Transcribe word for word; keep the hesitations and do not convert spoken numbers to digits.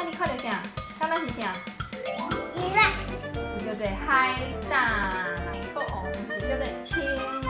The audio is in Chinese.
你看到啥？看咱是啥？ 鱼啦， 叫做海胆，好哦，是叫做青